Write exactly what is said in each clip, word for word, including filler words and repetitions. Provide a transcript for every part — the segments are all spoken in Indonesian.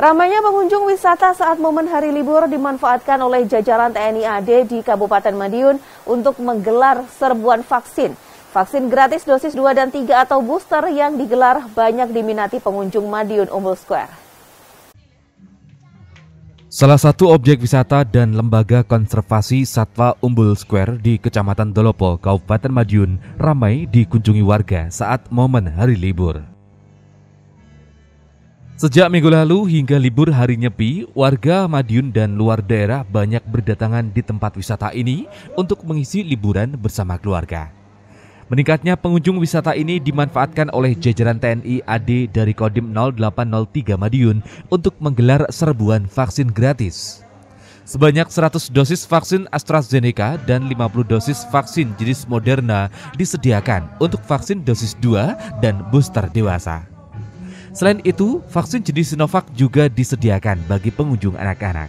Ramainya pengunjung wisata saat momen hari libur dimanfaatkan oleh jajaran T N I A D di Kabupaten Madiun untuk menggelar serbuan vaksin. Vaksin gratis dosis dua dan tiga atau booster yang digelar banyak diminati pengunjung Madiun Umbul Square. Salah satu objek wisata dan lembaga konservasi Satwa Umbul Square di Kecamatan Dolopo, Kabupaten Madiun ramai dikunjungi warga saat momen hari libur. Sejak minggu lalu hingga libur hari Nyepi, warga Madiun dan luar daerah banyak berdatangan di tempat wisata ini untuk mengisi liburan bersama keluarga. Meningkatnya pengunjung wisata ini dimanfaatkan oleh jajaran T N I A D dari Kodim nol delapan nol tiga Madiun untuk menggelar serbuan vaksin gratis. Sebanyak seratus dosis vaksin AstraZeneca dan lima puluh dosis vaksin jenis Moderna disediakan untuk vaksin dosis dua dan booster dewasa. Selain itu, vaksin jenis Sinovac juga disediakan bagi pengunjung anak-anak.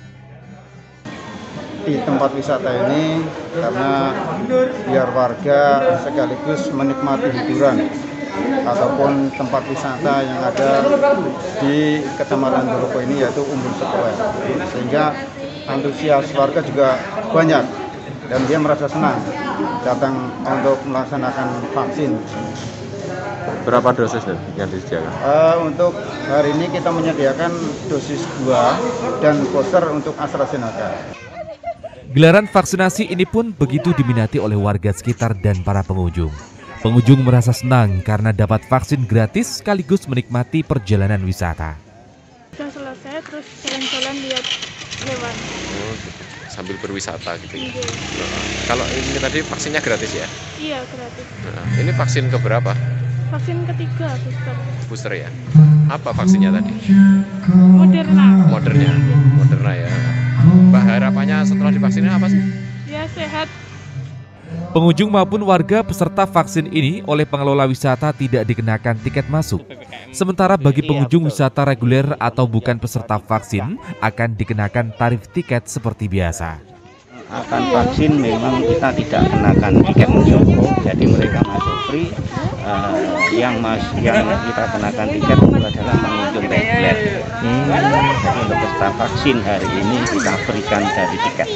Di tempat wisata ini karena biar warga sekaligus menikmati hiburan ataupun tempat wisata yang ada di Kecamatan Dolopo ini yaitu Umbul Square, sehingga antusias warga juga banyak dan dia merasa senang datang untuk melaksanakan vaksin. Berapa dosis yang disediakan? Uh, untuk hari ini kita menyediakan dosis dua dan booster untuk AstraZeneca. Gelaran vaksinasi ini pun begitu diminati oleh warga sekitar dan para pengunjung. Pengunjung merasa senang karena dapat vaksin gratis sekaligus menikmati perjalanan wisata. Sudah selesai terus jalan-jalan lihat lewat. Oh, sambil berwisata gitu ya. Nah, kalau ini tadi vaksinnya gratis ya? Iya, gratis. Nah, ini vaksin keberapa? Vaksin ketiga booster. Booster ya? Apa vaksinnya tadi? Moderna. Moderna. Moderna ya. Mbak, harapannya setelah divaksin apa sih? Ya, sehat. Pengunjung maupun warga peserta vaksin ini oleh pengelola wisata tidak dikenakan tiket masuk. Sementara bagi pengunjung wisata reguler atau bukan peserta vaksin akan dikenakan tarif tiket seperti biasa. Akan vaksin memang kita tidak kenakan tiket masuk, jadi mereka masuk free. Uh, yang mas yang kita kenakan tiket itu adalah pengunjung reguler. Hmm. Jadi untuk peserta vaksin hari ini kita berikan dari tiket.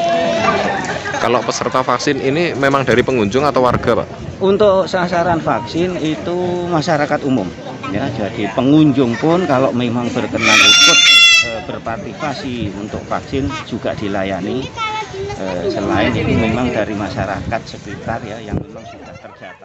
Kalau peserta vaksin ini memang dari pengunjung atau warga, Pak? Untuk sasaran vaksin itu masyarakat umum, ya. Jadi pengunjung pun kalau memang berkenan ikut e, berpartisipasi untuk vaksin juga dilayani. E, selain itu memang dari masyarakat sekitar ya yang memang sudah terdata.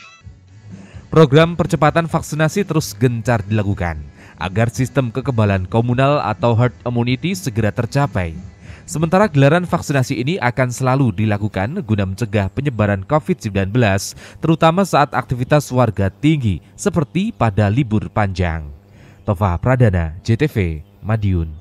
Program percepatan vaksinasi terus gencar dilakukan agar sistem kekebalan komunal atau herd immunity segera tercapai. Sementara gelaran vaksinasi ini akan selalu dilakukan guna mencegah penyebaran COVID sembilan belas, terutama saat aktivitas warga tinggi seperti pada libur panjang. Tova Pradana, J T V, Madiun.